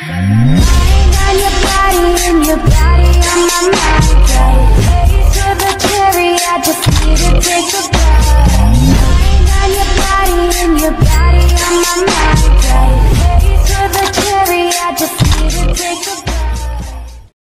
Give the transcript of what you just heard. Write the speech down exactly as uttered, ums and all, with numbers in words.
Mind on your body and your body on my mind. Got a taste of the